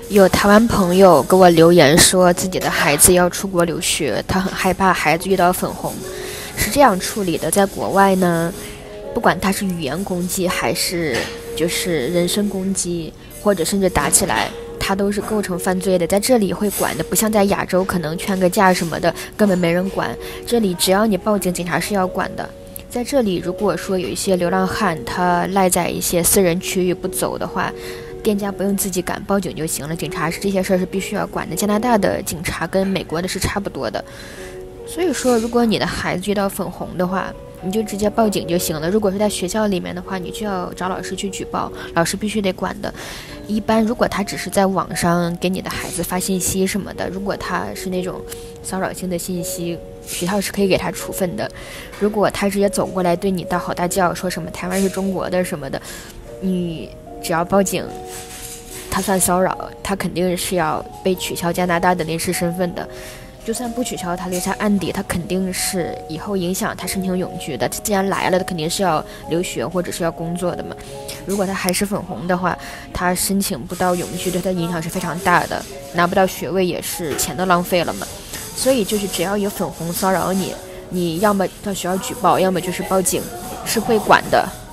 有台湾朋友给我留言说，自己的孩子要出国留学，他很害怕孩子遇到粉红，是这样处理的。在国外呢，不管他是语言攻击，还是就是人身攻击，或者甚至打起来，他都是构成犯罪的。在这里会管的，不像在亚洲可能劝个架什么的，根本没人管。这里只要你报警，警察是要管的。在这里，如果说有一些流浪汉他赖在一些私人区域不走的话，店家不用自己赶，报警就行了。警察是这些事儿是必须要管的。加拿大的警察跟美国的是差不多的，所以说如果你的孩子遇到粉红的话，你就直接报警就行了。如果是在学校里面的话，你就要找老师去举报，老师必须得管的。一般如果他只是在网上给你的孩子发信息什么的，如果他是那种骚扰性的信息，学校是可以给他处分的。如果他直接走过来对你大吼大叫，说什么台湾是中国的什么的，你只要报警，他算骚扰，他肯定是要被取消加拿大的临时身份的。就算不取消，他留下案底，他肯定是以后影响他申请永居的。既然来了，他肯定是要留学或者是要工作的嘛。如果他还是粉红的话，他申请不到永居，对他影响是非常大的，拿不到学位也是钱都浪费了嘛。所以就是只要有粉红骚扰你，你要么到学校举报，要么就是报警，是会管的。